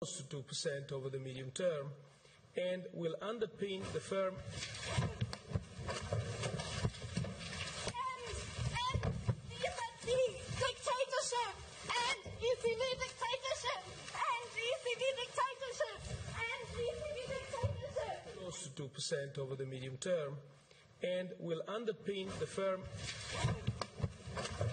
to 2% over the medium term and will underpin the firm. Close to 2% over the medium term and will underpin the firm.